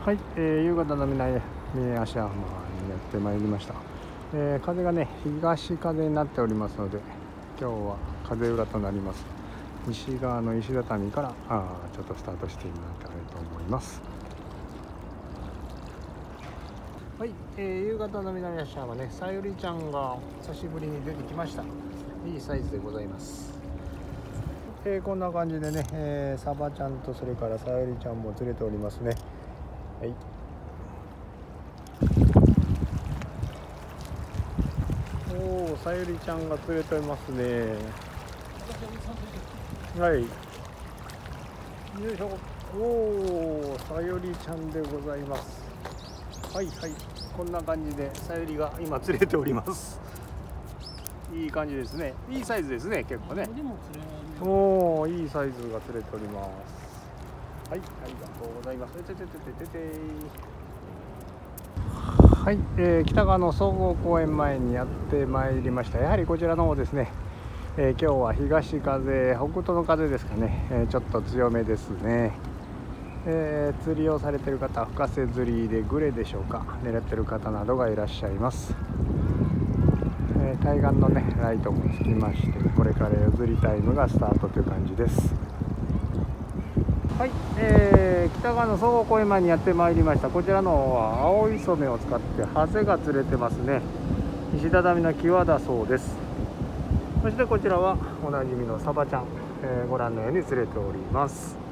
はい、夕方の南足浜にやってまいりました。風がね東風になっておりますので、今日は風裏となります。西側の石畳からちょっとスタートしてみたいと思います。はい、夕方の南足浜ね、さゆりちゃんが久しぶりに出てきました。いいサイズでございます。こんな感じでね、サバちゃんとそれからさゆりちゃんも釣れておりますね。はい、おお、さゆりちゃんが釣れておりますね。はい、よいしょ。おお、さゆりちゃんでございます。はいはい、こんな感じでさゆりが今釣れております。いい感じですね。いいサイズですね、結構ね。おお、いいサイズが釣れております。はい、ありがとうございます。はい、北川の総合公園前にやってまいりました。やはりこちらの方ですね、今日は東風、北東の風ですかね、ちょっと強めですね。釣りをされている方、深瀬釣りでグレでしょうか、狙っている方などがいらっしゃいます。対岸のねライトもつきまして、これから夜釣りタイムがスタートという感じです。はい、北側の総合公園前にやってまいりました。こちらの方は青い染めを使ってハゼが釣れてますね。石畳の際だそうです。そしてこちらはおなじみのサバちゃん、ご覧のように釣れております。